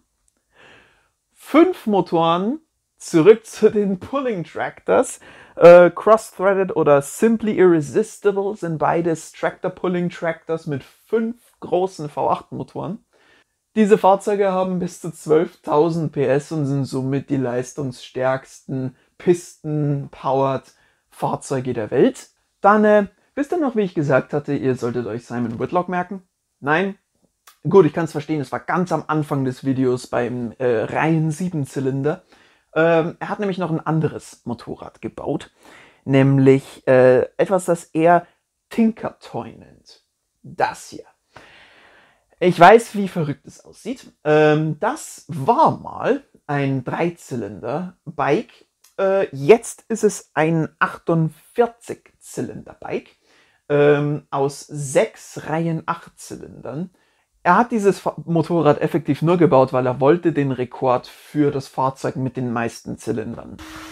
Speaker 1: Fünf Motoren, zurück zu den Pulling Tractors. Äh, Cross-Threaded oder Simply Irresistible sind beides Tractor-Pulling Tractors mit fünf großen V acht Motoren. Diese Fahrzeuge haben bis zu zwölftausend P S und sind somit die leistungsstärksten Pisten-powered Fahrzeuge der Welt. Dann, äh, wisst ihr noch, wie ich gesagt hatte, ihr solltet euch Simon Whitlock merken? Nein? Gut, ich kann es verstehen, es war ganz am Anfang des Videos beim äh, reinen Siebenzylinder. Ähm, er hat nämlich noch ein anderes Motorrad gebaut, nämlich äh, etwas, das er Tinker Toy nennt. Das hier. Ich weiß, wie verrückt es aussieht. Ähm, das war mal ein Dreizylinder-Bike. Äh, jetzt ist es ein achtundvierzig-Zylinder-Bike ähm, aus sechs Reihen Achtzylindern. Er hat dieses Motorrad effektiv nur gebaut, weil er wollte den Rekord für das Fahrzeug mit den meisten Zylindern.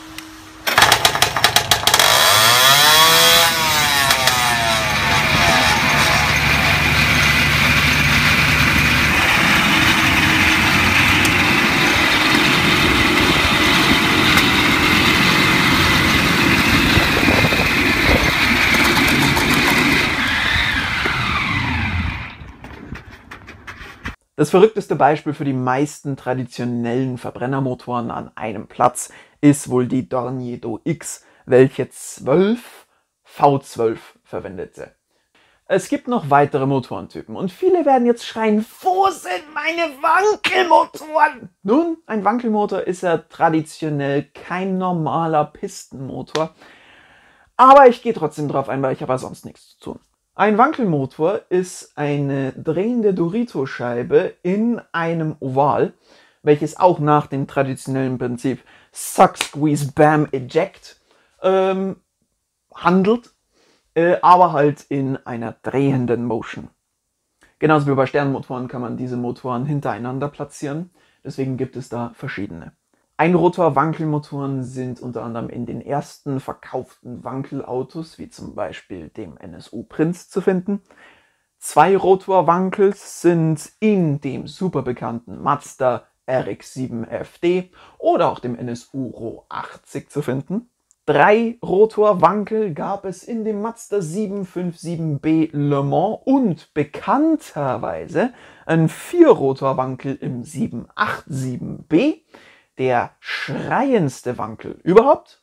Speaker 1: Das verrückteste Beispiel für die meisten traditionellen Verbrennermotoren an einem Platz ist wohl die Dorniedo X, welche zwölf V zwölf verwendete. Es gibt noch weitere Motorentypen und viele werden jetzt schreien, wo sind meine Wankelmotoren? Nun, ein Wankelmotor ist ja traditionell kein normaler Pistenmotor, aber ich gehe trotzdem drauf ein, weil ich habe ja sonst nichts zu tun. Ein Wankelmotor ist eine drehende Dorito-Scheibe in einem Oval, welches auch nach dem traditionellen Prinzip Suck, Squeeze, Bam, Eject ähm, handelt, äh, aber halt in einer drehenden Motion. Genauso wie bei Sternmotoren kann man diese Motoren hintereinander platzieren, deswegen gibt es da verschiedene. Einrotor-Wankelmotoren sind unter anderem in den ersten verkauften Wankelautos, wie zum Beispiel dem N S U Prince, zu finden. Zweirotor-Wankels sind in dem super bekannten Mazda R X sieben F D oder auch dem N S U R O achtzig zu finden. Drei-Rotor-Wankel gab es in dem Mazda sieben fünf sieben B Le Mans und bekannterweise ein Vier-Rotor-Wankel im sieben acht sieben B. der schreiendste Wankel überhaupt?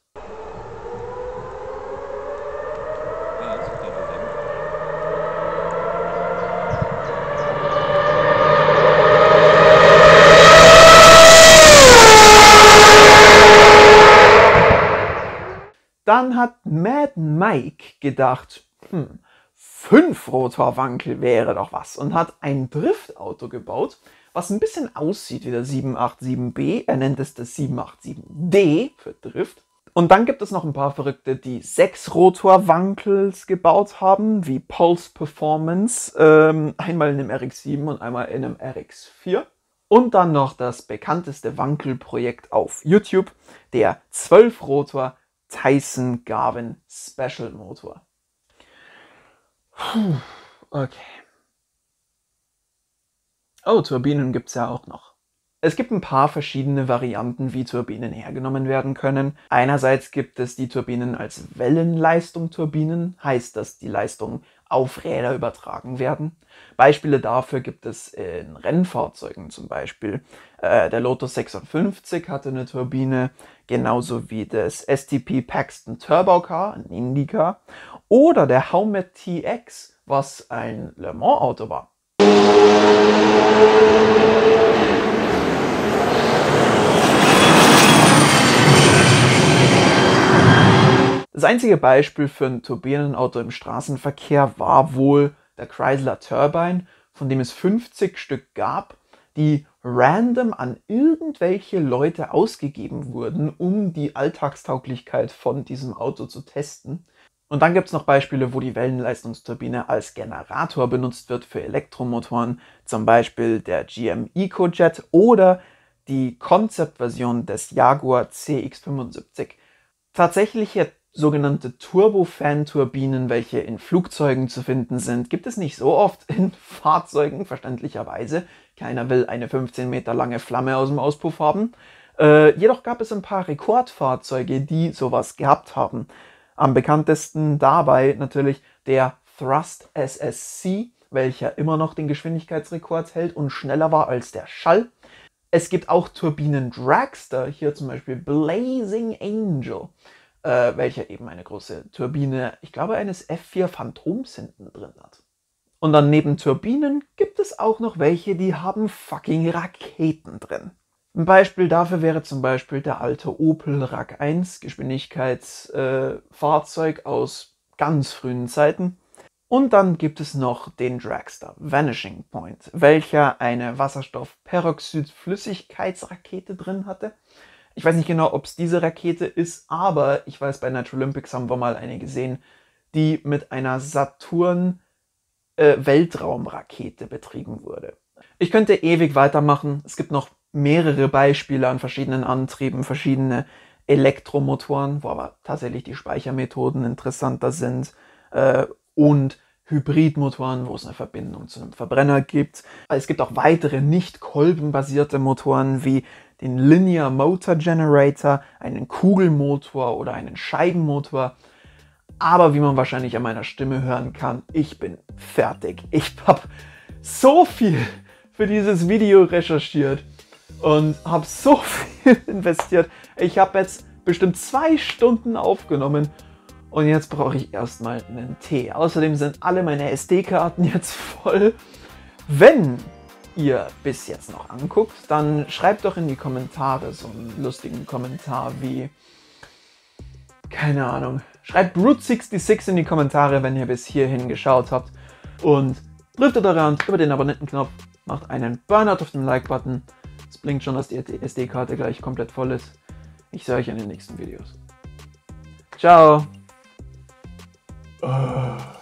Speaker 1: Dann hat Mad Mike gedacht, hm, fünf Rotorwankel wäre doch was und hat ein Driftauto gebaut, was ein bisschen aussieht wie der sieben acht sieben B. Er nennt es das sieben acht sieben D für Drift. Und dann gibt es noch ein paar Verrückte, die sechs Rotorwankels gebaut haben, wie Pulse Performance, ähm, einmal in einem R X sieben und einmal in einem R X vier. Und dann noch das bekannteste Wankelprojekt auf YouTube, der zwölf Rotor Tyson Garvin Special Motor. Puh, okay. Oh, Turbinen gibt es ja auch noch. Es gibt ein paar verschiedene Varianten, wie Turbinen hergenommen werden können. Einerseits gibt es die Turbinen als Wellenleistung-Turbinen, heißt, dass die Leistung auf Räder übertragen werden. Beispiele dafür gibt es in Rennfahrzeugen zum Beispiel. Äh, der Lotus sechsundfünfzig hatte eine Turbine, genauso wie das S T P Paxton Turbo Car, ein Indycar, oder der Howmet T X, was ein Le Mans Auto war. Das einzige Beispiel für ein Turbinenauto im Straßenverkehr war wohl der Chrysler Turbine, von dem es fünfzig Stück gab, die random an irgendwelche Leute ausgegeben wurden, um die Alltagstauglichkeit von diesem Auto zu testen. Und dann gibt es noch Beispiele, wo die Wellenleistungsturbine als Generator benutzt wird für Elektromotoren, zum Beispiel der G M EcoJet oder die Konzeptversion des Jaguar C X fünfundsiebzig. Tatsächliche sogenannte Turbofan-Turbinen, welche in Flugzeugen zu finden sind, gibt es nicht so oft in Fahrzeugen, verständlicherweise. Keiner will eine fünfzehn Meter lange Flamme aus dem Auspuff haben. Äh, jedoch gab es ein paar Rekordfahrzeuge, die sowas gehabt haben. Am bekanntesten dabei natürlich der Thrust S S C, welcher immer noch den Geschwindigkeitsrekord hält und schneller war als der Schall. Es gibt auch Turbinen-Dragster, hier zum Beispiel Blazing Angel, äh, welcher eben eine große Turbine, ich glaube eines F vier Phantoms hinten drin hat. Und dann neben Turbinen gibt es auch noch welche, die haben fucking Raketen drin. Ein Beispiel dafür wäre zum Beispiel der alte Opel Rak eins, Geschwindigkeitsfahrzeug äh, aus ganz frühen Zeiten. Und dann gibt es noch den Dragster Vanishing Point, welcher eine Wasserstoffperoxid-Flüssigkeitsrakete drin hatte. Ich weiß nicht genau, ob es diese Rakete ist, aber ich weiß, bei Natural Olympics haben wir mal eine gesehen, die mit einer Saturn äh, Weltraumrakete betrieben wurde. Ich könnte ewig weitermachen. Es gibt noch mehrere Beispiele an verschiedenen Antrieben, verschiedene Elektromotoren, wo aber tatsächlich die Speichermethoden interessanter sind, äh, und Hybridmotoren, wo es eine Verbindung zu einem Verbrenner gibt. Es gibt auch weitere nicht kolbenbasierte Motoren wie den Linear Motor Generator, einen Kugelmotor oder einen Scheibenmotor. Aber wie man wahrscheinlich an meiner Stimme hören kann, ich bin fertig. Ich habe so viel für dieses Video recherchiert und habe so viel investiert. Ich habe jetzt bestimmt zwei Stunden aufgenommen und jetzt brauche ich erstmal einen Tee. Außerdem sind alle meine S D-Karten jetzt voll. Wenn ihr bis jetzt noch anguckt, dann schreibt doch in die Kommentare so einen lustigen Kommentar wie, keine Ahnung, schreibt Route sechsundsechzig in die Kommentare, wenn ihr bis hierhin geschaut habt, und drückt eure Hand über den Abonnentenknopf, macht einen Burnout auf den Like-Button. Es blinkt schon, dass die S D-Karte gleich komplett voll ist. Ich sehe euch in den nächsten Videos. Ciao! Uh.